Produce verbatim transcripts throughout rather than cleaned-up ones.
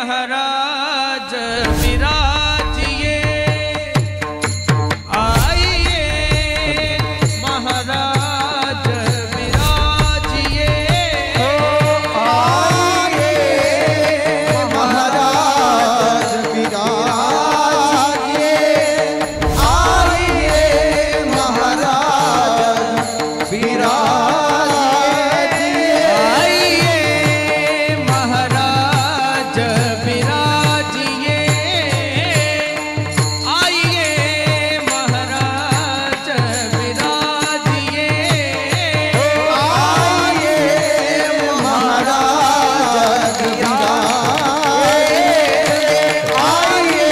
महाराज विराजिए, आइए महाराज विराजिए, आइए महाराज विराजिए, आइए महाराज विराजिए, आइए महाराज विराजिए, आइए महाराज विराजिए, आइए महाराज विराजिए, आइए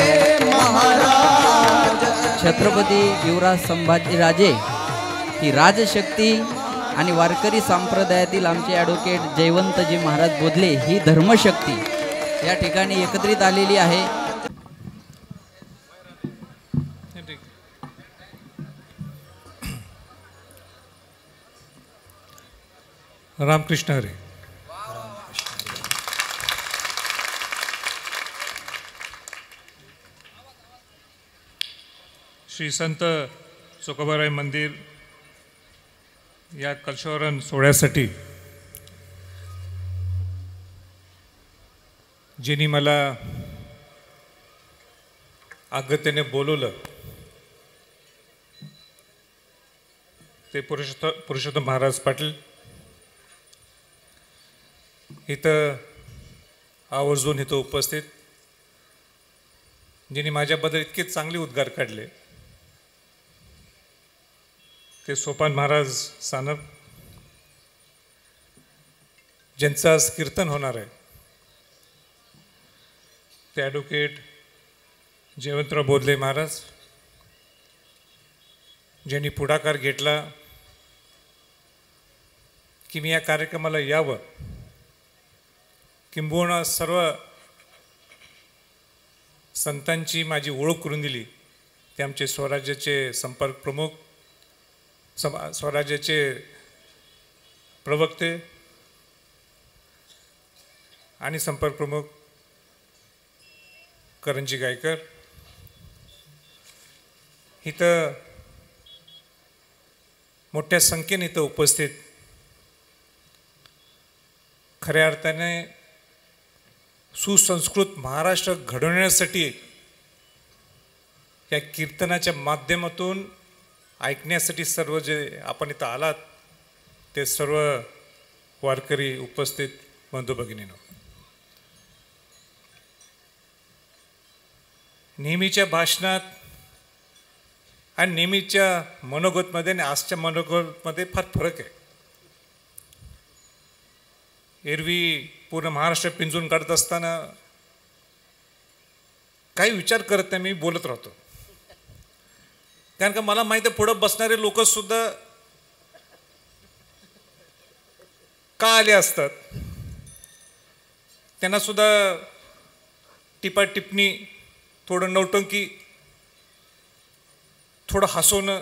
महाराज। छत्रपती युवराज संभाजीराजे ही राजशक्ती आणि वारकरी संप्रदायातील आमचे ॲडव्होकेट जयवंतजी महाराज बोधले ही धर्मशक्ती या ठिकाणी एकत्रित आलेली आहे। रामकृष्ण हरी। श्री संत चोकोबाराय मंदिर या कलशोवरण सोहळ्यासाठी जिनी मला आगत्याने बोलवलं ते पुरुषोत्तम पुरुषोत्तम महाराज पाटील इथं आवर्जून इथं उपस्थित, जिने माझ्याबद्दल इतके चांगले उद्गार काढले ते सोपान महाराज सानप, ज्यांचं आज कीर्तन होणार आहे ते ॲडव्होकेट जयवंतराव बोधले महाराज, ज्यांनी पुढाकार घेतला की मी या कार्यक्रमाला यावं, किंबहुना सर्व संतांची माझी ओळख करून दिली ते आमचे स्वराज्याचे संपर्क प्रमुख, सम स्वराज्याचे प्रवक्ते आणि संपर्क प्रमुख करंजी गायकर। इथं मोठ्या संख्येने इथं उपस्थित खऱ्या अर्थाने सुसंस्कृत महाराष्ट्र घडवण्यासाठी या कीर्तनाच्या माध्यमातून ऐकण्यासाठी सर्व जे आपण इथं आलात ते सर्व वारकरी उपस्थित बंधू भगिनींनो, नेहमीच्या भाषणात आणि नेहमीच्या मनोगतमध्ये आणि आजच्या मनोगतमध्ये फार फरक आहे। एरवी पूर्ण महाराष्ट्र पिंजून काढत असताना काही विचार करत नाही, मी बोलत राहतो, कारण का मला माहिती आहे पुढं बसणारे लोक सुद्धा का आले असतात, त्यांना सुद्धा टिपा टिप्पणी, थोडं नौटंकी, थोडं हसवणं,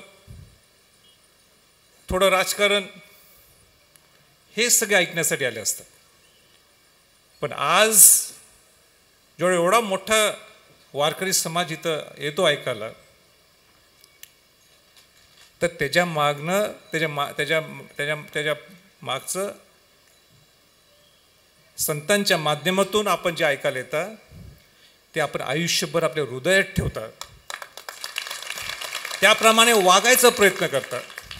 थोडं राजकारण हे सगळे ऐकण्यासाठी आले असतात। पण आज जेवढा एवढा मोठा वारकरी समाज इथं येतो ऐकायला, तर त्याच्या मागणं त्याच्या मा त्याच्या त्याच्या त्याच्या मागचं संतांच्या माध्यमातून आपण जे ऐकायला येतं ते आपण आयुष्यभर आपल्या हृदयात ठेवतात, त्याप्रमाणे वागायचा प्रयत्न करतात।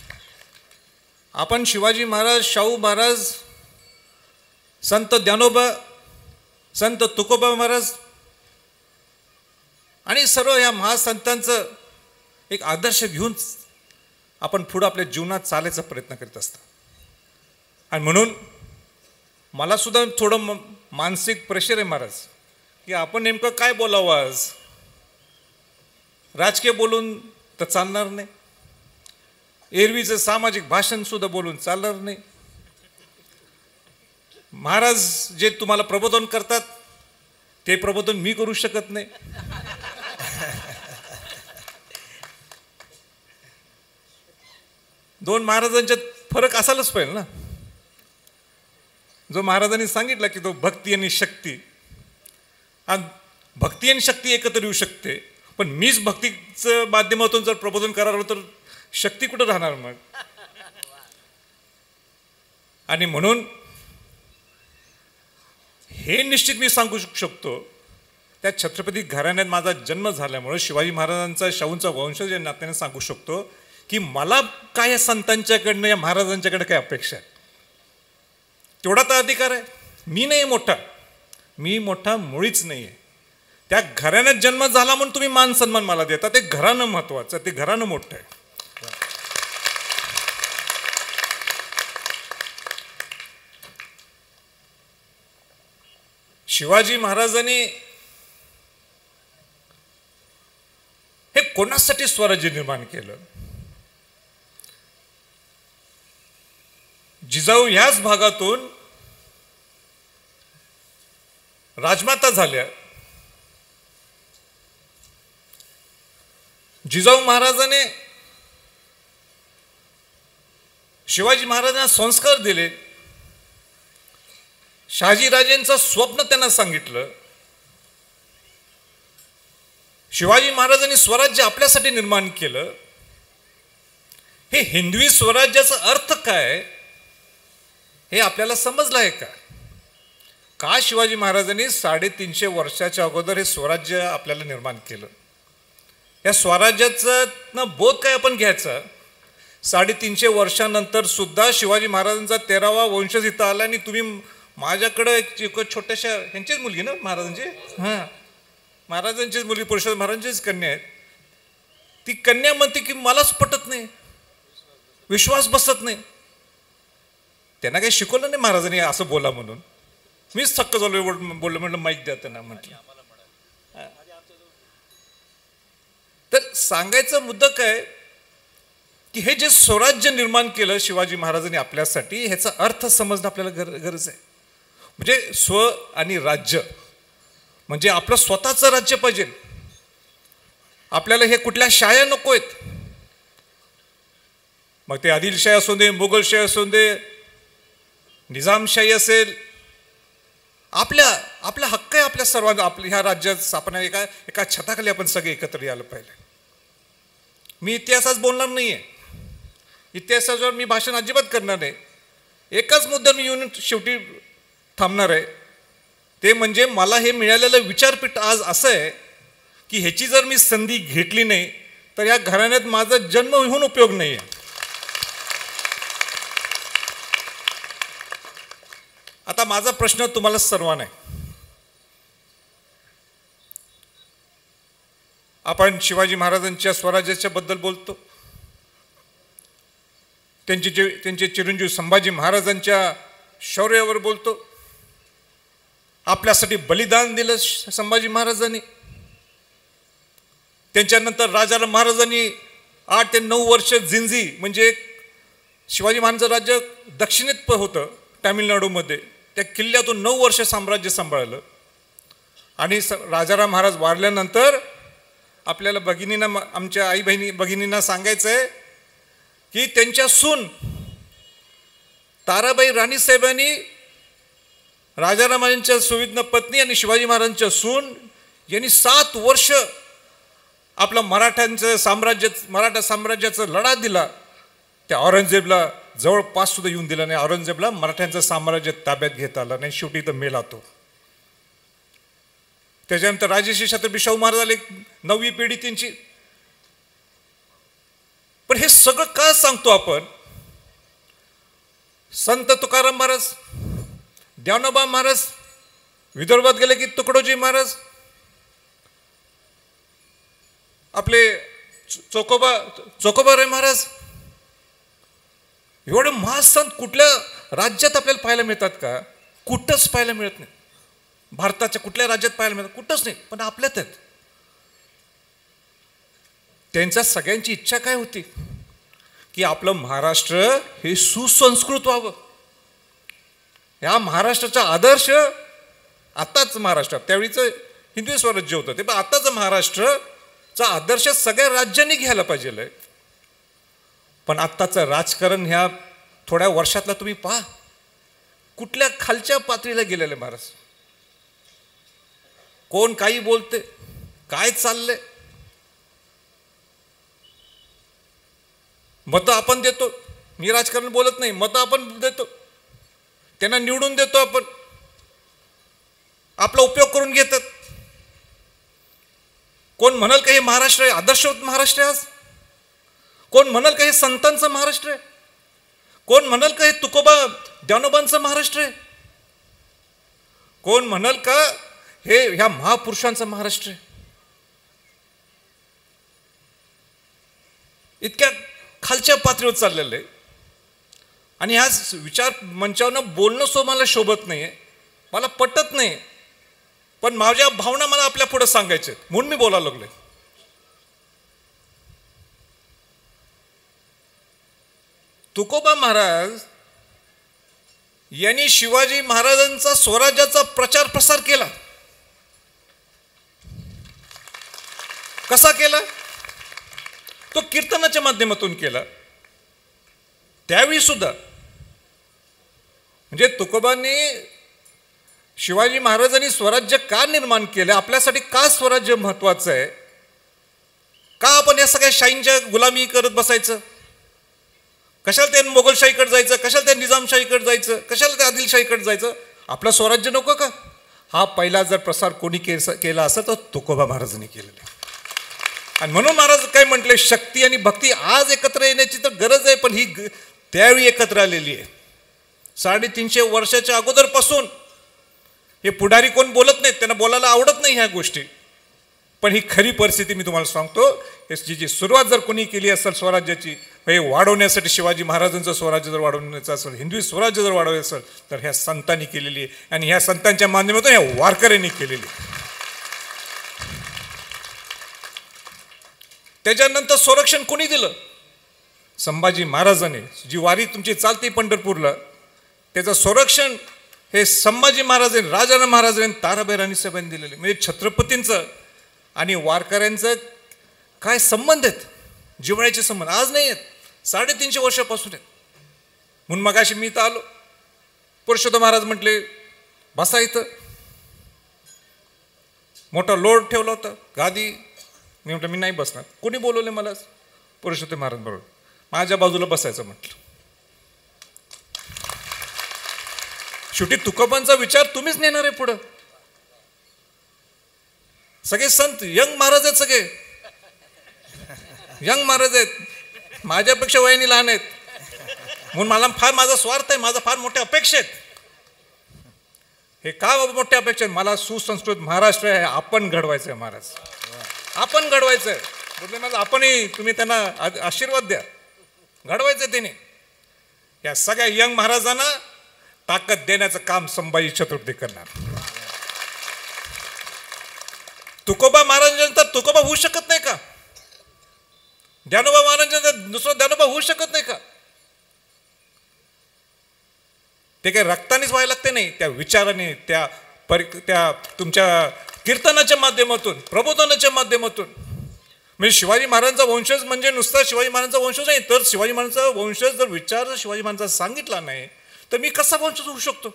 आपण शिवाजी महाराज, शाहू महाराज, संत ज्ञानोबा, संत तुकोबा महाराज आणि सर्व या महासंतांचं एक आदर्श घेऊन आपण पुढं आपल्या जीवनात चालायचा प्रयत्न करीत असतो। आणि म्हणून मला सुद्धा थोडं मानसिक प्रेशर आहे महाराज की आपण नेमकं काय बोलावं आज, राजकीय बोलून तर चालणार नाही, एरवीचं सामाजिक भाषण सुद्धा बोलून चालणार नाही। महाराज जे तुम्हाला प्रबोधन करतात ते प्रबोधन मी करू शकत नाही। दोन महाराजांच्यात फरक असायलाच पाहिजे ना। जो महाराजांनी सांगितलं की तो भक्ती आणि शक्ती, आणि भक्ती आणि शक्ती एकत्र येऊ शकते, पण मीच भक्तीचं माध्यमातून जर प्रबोधन करावं तर शक्ती कुठं राहणार मग. आणि म्हणून हे निश्चित मी सांगू शकतो, त्या छत्रपती घराण्यात माझा जन्म झाल्यामुळे शिवाजी महाराजांचा शाहूंचा वंशज या नात्याने सांगू शकतो की मला काय या संतांच्याकडनं या महाराजांच्याकडे काय अपेक्षा आहे. तेवढा तर अधिकार आहे. मी नाही मोठा, मी मोठा मुळीच नाही आहे. त्या घराण्यात जन्म झाला म्हणून तुम्ही मान सन्मान मला देता, ते घरानं महत्वाचं, ते घरानं मोठं आहे. शिवाजी महाराजांनी हे कोणासाठी स्वराज्य निर्माण केलं. जिजाऊ ह्याच भागातून राजमाता झाल्या. जिजाऊ महाराजांनी शिवाजी महाराजांना संस्कार दिले. शहाजीराजेंचं स्वप्न त्यांना सांगितलं. शिवाजी महाराजांनी स्वराज्य आपल्यासाठी निर्माण केलं. हे हिंदवी स्वराज्याचा अर्थ काय हे आपल्याला समजलं आहे का? का शिवाजी महाराजांनी साडेतीनशे वर्षाच्या अगोदर हे स्वराज्य आपल्याला निर्माण केलं? या स्वराज्याचा बोध काय आपण घ्यायचा? साडेतीनशे वर्षानंतर सुद्धा शिवाजी महाराजांचा तेरावा वंशज इथं आला आणि तुम्ही माझ्याकडं एक छोट्याशा ह्यांचीच मुलगी ना महाराजांची, हां महाराजांचीच मुलगी, पुरुषोत्तम महाराजांचीच कन्या आहे. ती कन्या म्हणते की मलाच पटत नाही, विश्वास बसत नाही. त्यांना काही शिकवलं नाही महाराजांनी असं बोला म्हणून. मीच थक्क झालो बोललो, म्हटलं माईक द्या त्यांना म्हटलं. तर सांगायचा मुद्दा काय की हे जे स्वराज्य निर्माण केलं शिवाजी महाराजांनी आपल्यासाठी, ह्याचा अर्थ समजणं आपल्याला गर गरज आहे. म्हणजे स्व आणि राज्य म्हणजे आपलं स्वतःचं राज्य पाहिजे. आपल्याला हे कुठल्या शाया नको आहेत. मग ते आदिलशाही असू दे, मुघलशाही असू दे, निजामशाही असेल, आपल्या आपला हक्क आहे आपल्या सर्वांना. आपल्या ह्या राज्यात आपण एका एका छताखाली आपण सगळे एकत्र यायला पाहिजे. मी इतिहासात बोलणार नाही आहे, इतिहासावर मी भाषण अजिबात करणार नाही. एकाच मुद्द्यावर मी येऊन शेवटी थांबणार आहे. ते म्हणजे मला हे मिळालेलं विचारपीठ आज असं आहे की ह्याची जर मी संधी घेतली नाही तर या घराण्यात माझा जन्म होऊन उपयोग नाही आहे. आता माझा प्रश्न तुम्हाला सर्वांना आहे. आपण शिवाजी महाराजांच्या स्वराज्याच्या बद्दल बोलतो, त्यांचे जे त्यांचे चिरंजीव संभाजी महाराजांच्या शौर्यावर बोलतो. आपल्यासाठी बलिदान दिलं संभाजी महाराजांनी. त्यांच्यानंतर राजाराम महाराजांनी आठ ते नऊ वर्ष जिंजी म्हणजे शिवाजी महाराजांचं राज्य दक्षिणेत होतं तामिळनाडूमध्ये, त्या किल्ल्यातून नऊ वर्ष साम्राज्य सांभाळलं. आणि स राजाराम महाराज वारल्यानंतर आपल्याला भगिनींना, आमच्या आई बहिणी भगिनींना सांगायचं आहे की त्यांच्या सून ताराबाई राणीसाहेबांनी राजारामांच्या सुविज्ञ पत्नी आणि शिवाजी महाराजांच्या सून यांनी सात वर्ष आपलं मराठ्यांचं साम्राज्य मराठा साम्राज्याचा लढा दिला. त्या औरंगजेबला जवळपास सुद्धा येऊन दिला नाही. औरंगजेबला मराठ्यांचं साम्राज्य ताब्यात घेता आलं नाही, शेवटी इथं मेला तो. त्याच्यानंतर राजर्षी छत्रपती शाहू महाराज आले, नववी पिढी त्यांची. पण हे सगळं का सांगतो आपण? संत तुकाराम महाराज, ज्ञानोबा महाराज, विदर्भात गेले की तुकडोजी महाराज, आपले चोकोबा चोकोबाराय महाराज, एवढे महासंत कुठल्या राज्यात आपल्याला पाहायला मिळतात का? कुठंच पाहायला मिळत नाही. भारताच्या कुठल्या राज्यात पाहायला मिळतात? कुठंच नाही. पण आपल्यात आहेत. त्यांच्या सगळ्यांची इच्छा काय होती की आपलं महाराष्ट्र हे सुसंस्कृत व्हावं. या महाराष्ट्राचा आदर्श, आताच महाराष्ट्र, त्यावेळीचं हिंदवी स्वराज्य होतं ते, पण आताच महाराष्ट्रचा आदर्श सगळ्या राज्यांनी घ्यायला पाहिजे. पण आत्ताचं राजकारण ह्या थोड्या वर्षातला तुम्ही पहा, कुठल्या खालच्या पातळीला गेलेले महाराज, कोण काही बोलते, काय चाललंय. मतं आपण देतो, मी राजकारण बोलत नाही, मतं आपण देतो, त्यांना निवडून देतो आपण, आपला उपयोग करून घेतात. कोण म्हणाल का हे महाराष्ट्र आहे, आदर्श महाराष्ट्र आहे आज. कोण म्हणाल का हे संतांचं महाराष्ट्र आहे. कोण म्हणाल का हे तुकोबा ज्ञानोबांचं महाराष्ट्र आहे. कोण म्हणाल का हे ह्या महापुरुषांचं महाराष्ट्र आहे. इतक्या खालच्या पातळीवर चाललेलं आहे. आणि ह्या विचार मंचावर बोलणं सो मला शोभत नाही आहे, मला पटत नाही, पण माझ्या भावना मला आपल्या पुढे सांगायच्या म्हणून मी बोलायला लागलोय. तुकोबा महाराज यांनी शिवाजी महाराजांचा स्वराज्याचा प्रचार प्रसार केला. कसा केला? तो कीर्तनाच्या माध्यमातून केला. त्यावेळी सुद्धा म्हणजे तुकोबांनी शिवाजी महाराजांनी स्वराज्य का निर्माण केलं, आपल्यासाठी का स्वराज्य महत्वाचं आहे, का आपण या सगळ्या शाहींच्या गुलामी करत बसायचं, कशाला त्या मोगलशाहीकडे जायचं, कशाला त्या निजामशाहीकडे जायचं, कशाला त्या आदिलशाहीकडे जायचं, आपलं स्वराज्य नको का. हा पहिला जर प्रसार कोणी केला असं तर तुकोबा महाराजांनी केलेला आहे. आणि म्हणून महाराज काय म्हटले, शक्ती आणि भक्ती आज एकत्र येण्याची तर गरज आहे, पण ही त्यावेळी एकत्र आलेली आहे. साडेतीनशे वर्षाच्या अगोदरपासून हे पुढारी कोण बोलत नाहीत, त्यांना बोलायला आवडत नाही ह्या गोष्टी, पण ही खरी परिस्थिती मी तुम्हाला सांगतो. याची जी सुरुवात जर कोणी केली असेल स्वराज्याची, हे वाढवण्यासाठी, शिवाजी महाराजांचं स्वराज्य जर वाढवण्याचं असेल, हिंदवी स्वराज्य जर वाढवायचं असेल, तर ह्या संतांनी केलेली आहे. आणि ह्या संतांच्या माध्यमातून ह्या वारकऱ्यांनी केलेली. त्याच्यानंतर संरक्षण कोणी दिलं? संभाजी महाराजांनी. जी वारी तुमची चालते पंढरपूरला, त्याचं संरक्षण हे संभाजी महाराजांनी, राजाराम महाराजांनी, ताराबाई राणी साहेबांनी दिलेले. म्हणजे छत्रपतींचं आणि वारकऱ्यांचं काय संबंध आहेत, जिव्हाळ्याचे संबंध आज नाही आहेत, साडेतीनशे वर्षापासून आहेत. म्हणून मगाशी मी तर आलो, पुरुषोत्तम महाराज म्हटले बसा इथं, मोठा लोड ठेवला होता, गादी. मी म्हटलं मी नाही बसणार. कोणी बोलवले मला? पुरुषोत्तम महाराज बरोबर माझ्या बाजूला बसायचं म्हटलं. शेवटी तुकोबांचा विचार तुम्हीच नेणार आहे पुढं. सगळे संत यंग महाराज आहेत, सगळे यंग महाराज आहेत, माझ्यापेक्षा वयाने लहान आहेत. म्हणून मला फार माझा स्वार्थ आहे, माझा फार मोठ्या अपेक्षा आहेत. हे का मोठ्या अपेक्षा आहेत? मला सुसंस्कृत महाराष्ट्र आहे, आपण घडवायचं आहे महाराज, आपण घडवायचं आहे. बोलले माझं आपणही, तुम्ही त्यांना आशीर्वाद द्या, घडवायचं त्याने. या सगळ्या यंग महाराजांना ताकद देण्याचं काम संभाजी छत्रपती करणार. तुकोबा महाराजांनंतर तुकोबा होऊ शकत नाही का? ज्ञानोबा महाराजांनंतर दुसरा ज्ञानोबा होऊ शकत नाही का? ते काही रक्तानेच व्हायला लागते नाही, त्या विचाराने, त्या परि त्या तुमच्या कीर्तनाच्या माध्यमातून, प्रबोधनाच्या माध्यमातून. म्हणजे शिवाजी महाराजांचा वंशज म्हणजे नुसता शिवाजी महाराजांचा वंशज नाही, तर शिवाजी महाराजांचा वंशज जर विचार जर शिवाजी महाराजांचा सांगितला नाही तर मी कसा वंशज होऊ शकतो?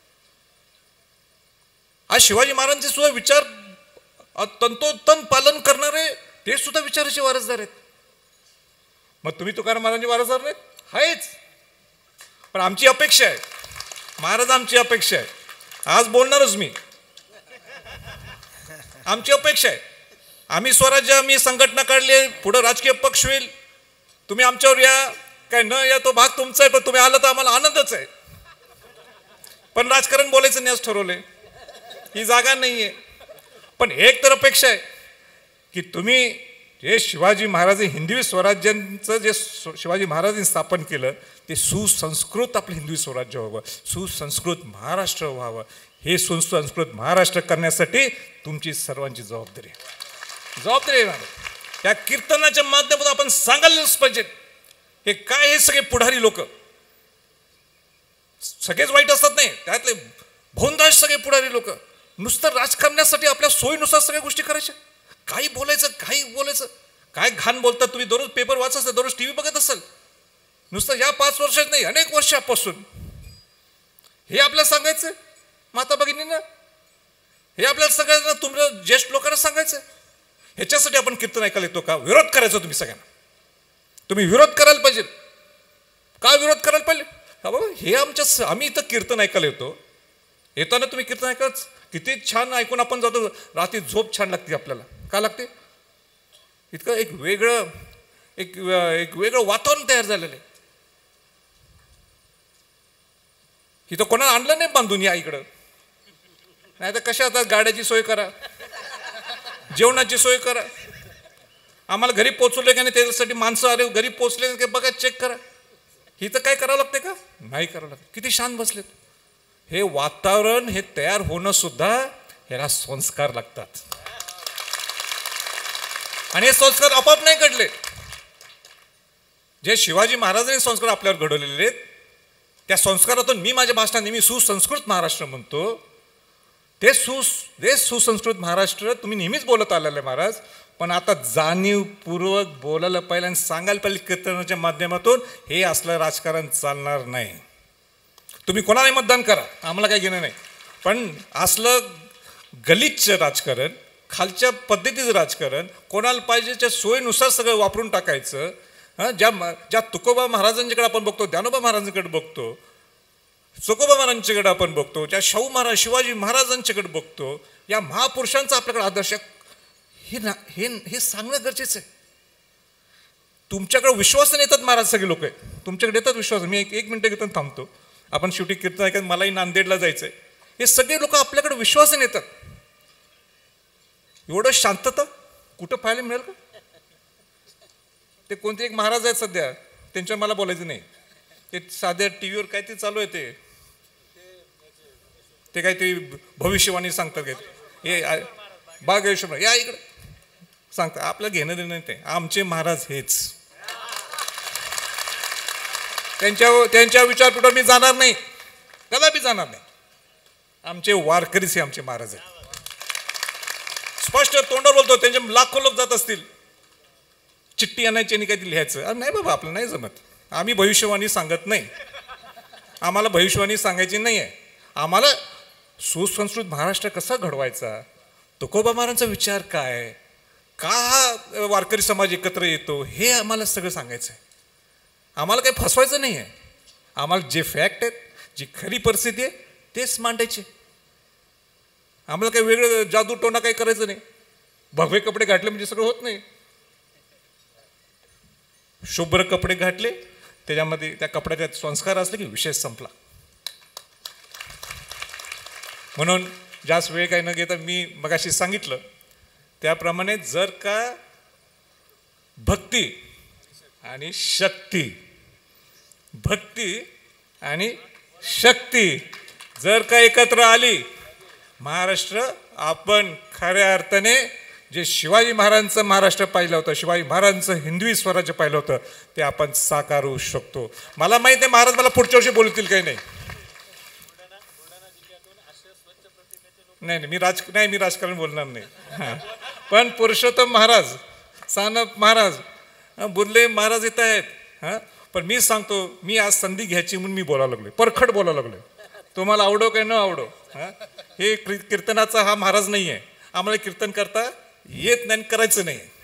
आज शिवाजी महाराजांचे सुद्धा विचार तंतोतंत पालन करणारे ते सुद्धा विचाराचे वारसदार आहेत. मग तुम्ही तुकाराम महाराजांचे वारसदार नाहीत? आहेच. पण आमची अपेक्षा आहे, महाराज आमची अपेक्षा आहे, आज बोलणारच मी, आमची अपेक्षा आहे. आम्ही स्वराज्य, आम्ही संघटना काढली, पुढे राजकीय पक्ष होईल, तुम्ही आमच्यावर या, काय न या तो भाग तुमचा आहे, पण तुम्ही आलं तर आम्हाला आनंदच आहे. पण राजकारण बोलायचं नाही आज ठरवलंय, ही जागा नाहीये. पण एक तर अपेक्षा आहे की तुम्ही जे शिवाजी महाराज हिंदवी स्वराज्यांचं जे शिवाजी महाराजांनी स्थापन केलं ते सुसंस्कृत आपलं हिंदवी स्वराज्य व्हावं, सुसंस्कृत महाराष्ट्र व्हावं. हे सुसंस्कृत महाराष्ट्र करण्यासाठी तुमची सर्वांची जबाबदारी आहे, जबाबदारी आहे. त्या कीर्तनाच्या माध्यमातून आपण सांगायलाच पाहिजे. हे काय, हे सगळे पुढारी लोक सगळेच वाईट असतात नाही, त्यातले भोंदाश सगळे पुढारी लोक नुसतं राजकारणासाठी आपल्या सोयीनुसार सगळ्या गोष्टी करायच्या. काही बोलायचं, काही बोलायचं, काय घाण बोलतात. तुम्ही दररोज पेपर वाचत असाल, दररोज टी व्ही बघत असाल, नुसतं या पाच वर्षात नाही अनेक वर्षापासून हे आपल्याला सांगायचं. माता भगिनींना हे आपल्याला सगळ्यांना तुमच्या ज्येष्ठ लोकांना सांगायचं आहे. ह्याच्यासाठी आपण कीर्तन ऐकायला येतो का? विरोध करायचा तुम्ही सगळ्यांना. तुम्ही विरोध करायला पाहिजे. का विरोध करायला पाहिजे? हा बाबा, हे आमच्या आम्ही इथं कीर्तन ऐकायला येतो. येताना तुम्ही कीर्तन ऐकाच किती छान ऐकून आपण जातो. रात्री झोप छान लागते आपल्याला. का लागते? इतकं एक वेगळं एक एक वेगळं वातावरण तयार झालेलं आहे. इथं कोणाला आणलं नाही बांधून या इकडं. नाही तर कशा आता गाड्याची सोय करा, जेवणाची सोय करा. आम्हाला घरी पोचवले का नाही त्याच्यासाठी माणसं आले, घरी पोचले की बघा चेक करा. इथं काय करावं लागते का? नाही करावं लागतं. किती शांत बसलेत. हे वातावरण हे तयार होणं सुद्धा ह्याला संस्कार लागतात. आणि हे संस्कार आपोआप नाही घडले. जे शिवाजी महाराजांनी संस्कार आपल्यावर घडवलेले आहेत त्या संस्कारातून मी माझ्या भाषणात नेहमी सुसंस्कृत महाराष्ट्र म्हणतो. ते सु ते सुसंस्कृत महाराष्ट्र तुम्ही नेहमीच बोलत आलेलं आहे महाराज. पण आता जाणीवपूर्वक बोलायला पाहिजे आणि सांगायला पाहिजे कीर्तनाच्या माध्यमातून हे असलं राजकारण चालणार नाही. तुम्ही कोणालाही मतदान करा, आम्हाला काही घेणं नाही. पण असलं गलिच्छ राजकारण, खालच्या पद्धतीचं राजकारण, कोणाला पाहिजे त्या सोयीनुसार सगळं वापरून टाकायचं. हां, ज्या ज्या तुकोबा महाराजांच्याकडे आपण बघतो, ज्ञानोबा महाराजांकडे बघतो, तुकोबा महाराजांच्याकडे आपण बघतो, ज्या शाहू महाराज शिवाजी महाराजांच्याकडे बघतो, या महापुरुषांचा आपल्याकडे आदर्श हे ना हे हे सांगणं गरजेचं आहे. तुमच्याकडे विश्वासाने येतात महाराज सगळे लोक आहे. तुमच्याकडे येतात विश्वास. मी एक एक मिनटं घेतो थांबतो. आपण शेवटी कीर्तन ऐकत मलाही नांदेडला जायचं आहे. हे सगळे लोक आपल्याकडे विश्वासाने येतात. एवढं शांतता कुठं पाहायला मिळेल का? ते कोणते एक महाराज आहेत सध्या, त्यांच्यावर मला बोलायचं नाही. ते साध्या टी व्हीवर काय ते चालू आहे, ते ते काहीतरी भविष्यवाणी सांगतात काय हे बागेश्वर या इकडं सांगतात. आपल्याला घेणं देणं नाही. ते आमचे महाराज हेच. त्यांच्या त्यांच्या विचारपुढे मी जाणार नाही, कदापि जाणार नाही. आमचे वारकरीच हे आमचे महाराज आहेत. स्पष्ट तोंडावर बोलतो. त्यांचे लाखो लोक जात असतील, चिठ्ठी आणायची आणि काहीतरी लिहायचं. नाही बाबा, आपलं नाही जमत. आम्ही भविष्यवाणी सांगत नाही. आम्हाला भविष्यवाणी सांगायची नाही आहे. आम्हाला सुसंस्कृत महाराष्ट्र कसा घडवायचा, तुकोबा महाराजांचा विचार काय, का हा वारकरी समाज एकत्र येतो, हे आम्हाला सगळं सांगायचं आहे. आम्हाला काही फसवायचं नाही आहे. आम्हाला जे फॅक्ट आहेत, जी खरी परिस्थिती आहे तेच मांडायचे. आम्हाला काही वेगळं जादू टोना काही करायचं नाही. भगवे कपडे घातले म्हणजे सगळं होत नाही. शुभ्र कपडे घातले, त्याच्यामध्ये त्या कपड्यात संस्कार असले की विषय संपला. म्हणून जास्त वेळ काही न घेता मी मगाशी सांगितलं त्याप्रमाणे जर का भक्ती आणि शक्ती भक्ती आणि शक्ती जर का एकत्र आली, महाराष्ट्र आपण खऱ्या अर्थाने जे शिवाजी महाराजांचं महाराष्ट्र पाहिलं होतं, शिवाजी महाराजांचं हिंदवी स्वराज्य पाहिलं होतं, ते आपण साकारू शकतो. मला माहिती आहे महाराज मला पुढच्या वर्षी बोलतील काही नाही. नाही नाही मी राज नाही मी राजकारण बोलणार नाही. हां, पण पुरुषोत्तम महाराज, सानप महाराज, बुर्ले महाराज येत आहेत. हां, पण मी सांगतो, मी आज संधी घ्यायची म्हणून मी बोलायला लागलो, परखड बोलायला लागलो. तुम्हाला आवडो काय न आवडो, हां, हे कीर्तनाचा हा महाराज नाही आहे. आम्हाला कीर्तन करता येत नाही, करायचं नाही.